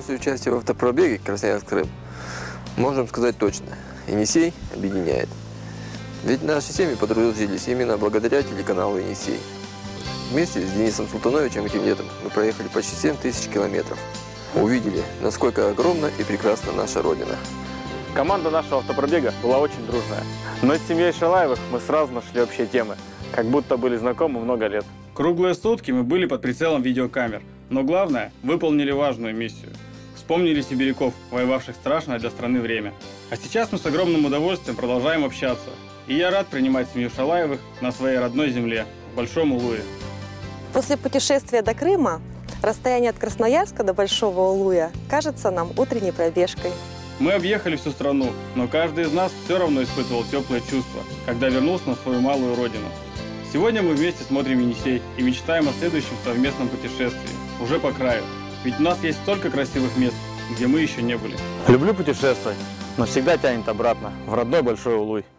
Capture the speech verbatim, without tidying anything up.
после участия в автопробеге Красноярск-Крым можем сказать точно, Енисей объединяет. Ведь наши семьи подружились именно благодаря телеканалу «Енисей». Вместе с Денисом Султановичем этим летом мы проехали почти семь тысяч километров. Увидели, насколько огромна и прекрасна наша Родина. Команда нашего автопробега была очень дружная. Но с семьей Шалаевых мы сразу нашли общие темы, как будто были знакомы много лет. Круглые сутки мы были под прицелом видеокамер. Но главное, выполнили важную миссию. Вспомнили сибиряков, воевавших страшное для страны время. А сейчас мы с огромным удовольствием продолжаем общаться. И я рад принимать семью Шалаевых на своей родной земле, в Большом Улуе. После путешествия до Крыма расстояние от Красноярска до Большого Улуя кажется нам утренней пробежкой. Мы объехали всю страну, но каждый из нас все равно испытывал теплые чувства, когда вернулся на свою малую родину. Сегодня мы вместе смотрим Енисей и мечтаем о следующем совместном путешествии, уже по краю. Ведь у нас есть столько красивых мест, где мы еще не были. Люблю путешествовать, но всегда тянет обратно, в родной Большой Улуй.